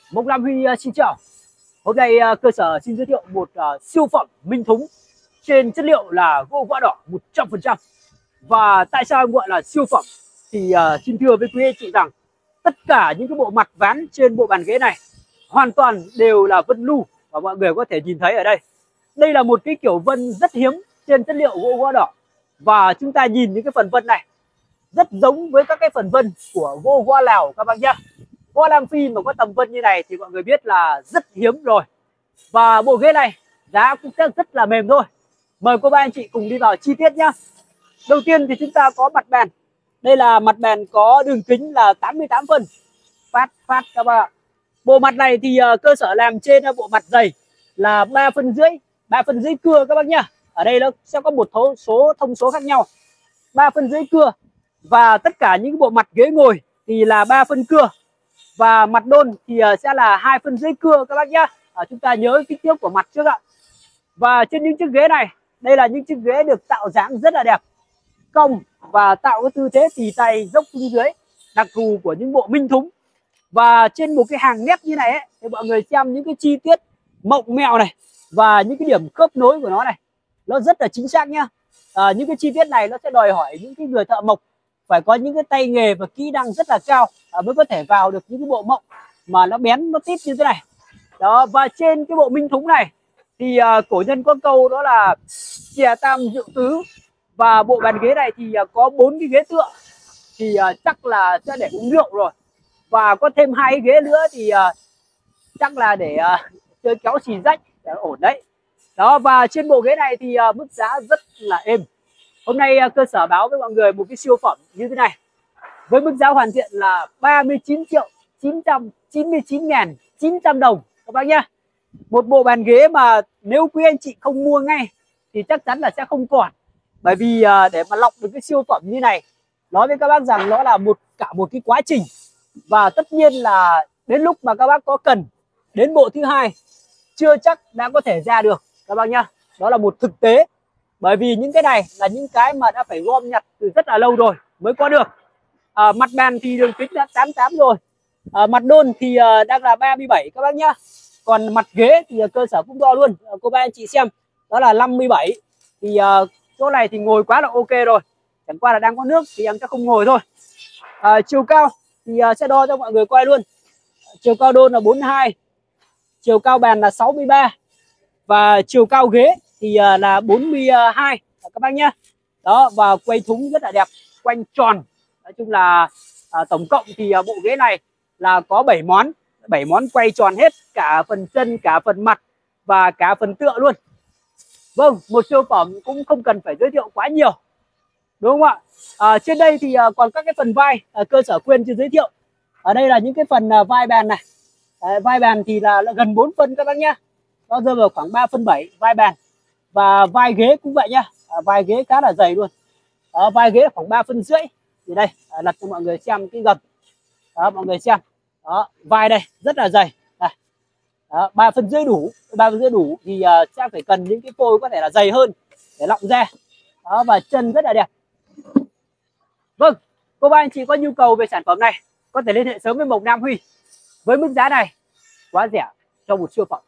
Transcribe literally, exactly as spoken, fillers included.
Mộc Nam Huy uh, xin chào. Hôm nay uh, cơ sở xin giới thiệu một uh, siêu phẩm minh thúng trên chất liệu là gỗ võ đỏ một trăm phần trăm. Và tại sao em gọi là siêu phẩm? Thì uh, xin thưa với quý anh chị rằng tất cả những cái bộ mặt ván trên bộ bàn ghế này hoàn toàn đều là vân lưu, và mọi người có thể nhìn thấy ở đây. Đây là một cái kiểu vân rất hiếm trên chất liệu gỗ võ đỏ, và chúng ta nhìn những cái phần vân này rất giống với các cái phần vân của gỗ Hoa Lào các bác nhá. Hoa Nam Phi mà có tầm vân như này thì mọi người biết là rất hiếm rồi. Và bộ ghế này giá cũng rất, rất là mềm thôi. Mời cô bác anh chị cùng đi vào chi tiết nhá. Đầu tiên thì chúng ta có mặt bàn. Đây là mặt bàn có đường kính là tám mươi tám phân. Phát phát các bạn ạ. Bộ mặt này thì uh, cơ sở làm trên uh, bộ mặt dày là ba phân rưỡi, ba phân rưỡi cưa các bác nhá. Ở đây nó sẽ có một thấu số thông số khác nhau. ba phân rưỡi cưa. Và tất cả những bộ mặt ghế ngồi thì là ba phân cưa. Và mặt đôn thì sẽ là hai phân rưỡi cưa các bác nhá. À, chúng ta nhớ kích thước của mặt trước ạ. Và trên những chiếc ghế này, đây là những chiếc ghế được tạo dáng rất là đẹp, cong và tạo cái tư thế tì tay dốc xuống dưới, đặc thù của những bộ minh thúng. Và trên một cái hàng nếp như này ấy, thì mọi người xem những cái chi tiết mộng mẹo này và những cái điểm khớp nối của nó này, nó rất là chính xác nhá. À, những cái chi tiết này nó sẽ đòi hỏi những cái người thợ mộc phải có những cái tay nghề và kỹ năng rất là cao à, mới có thể vào được những cái bộ mộng mà nó bén nó tít như thế này. Đó, và trên cái bộ minh thúng này thì uh, cổ nhân có câu đó là chè tam rượu tứ, và bộ bàn ghế này thì uh, có bốn cái ghế tựa thì uh, chắc là sẽ để uống rượu rồi, và có thêm hai cái ghế nữa thì uh, chắc là để uh, chơi kéo xì rách để ổn đấy. Đó, và trên bộ ghế này thì uh, mức giá rất là êm. Hôm nay uh, cơ sở báo với mọi người một cái siêu phẩm như thế này với mức giá hoàn thiện là ba mươi chín triệu chín trăm chín mươi chín nghìn chín trăm đồng các bác nhá. Một bộ bàn ghế mà nếu quý anh chị không mua ngay thì chắc chắn là sẽ không còn. Bởi vì uh, để mà lọc được cái siêu phẩm như này, nói với các bác rằng nó là một cả một cái quá trình. Và tất nhiên là đến lúc mà các bác có cần đến bộ thứ hai chưa chắc đã có thể ra được các bác nhá. Đó là một thực tế. Bởi vì những cái này là những cái mà đã phải gom nhặt từ rất là lâu rồi mới có được. À, mặt bàn thì đường kính đã tám mươi tám rồi. À, mặt đôn thì uh, đang là ba mươi bảy các bác nhá. Còn mặt ghế thì uh, cơ sở cũng đo luôn. Uh, cô bác anh chị xem, đó là năm mươi bảy. Thì uh, chỗ này thì ngồi quá là ok rồi. Chẳng qua là đang có nước thì em sẽ không ngồi thôi. À, chiều cao thì uh, sẽ đo cho mọi người quay luôn. Chiều cao đôn là bốn mươi hai. Chiều cao bàn là sáu mươi ba. Và chiều cao ghế thì uh, là bốn mươi hai các bác nhá. Đó, và quay thúng rất là đẹp, quanh tròn. Nói chung là à, tổng cộng thì à, bộ ghế này là có bảy món, bảy món quay tròn hết, cả phần chân, cả phần mặt và cả phần tựa luôn. Vâng, một siêu phẩm cũng không cần phải giới thiệu quá nhiều, đúng không ạ? À, trên đây thì à, còn các cái phần vai à, cơ sở quên chưa giới thiệu. Ở đây là những cái phần à, vai bàn này. À, vai bàn thì là, là gần bốn phân các bác nhá. Nó rơi vào khoảng ba phân bảy vai bàn. Và vai ghế cũng vậy nhá. À, vai ghế khá là dày luôn. À, vai ghế khoảng ba phân rưỡi. Thì đây, à, lật cho mọi người xem cái gầm. Đó, mọi người xem. Đó, vai đây rất là dày. Đây. Đó, ba phân rưỡi đủ, ba phân rưỡi đủ thì uh, sẽ phải cần những cái phôi có thể là dày hơn để lọng ra. Đó, và chân rất là đẹp. Vâng, cô bác anh chị có nhu cầu về sản phẩm này có thể liên hệ sớm với Mộc Nam Huy với mức giá này quá rẻ cho một siêu phẩm.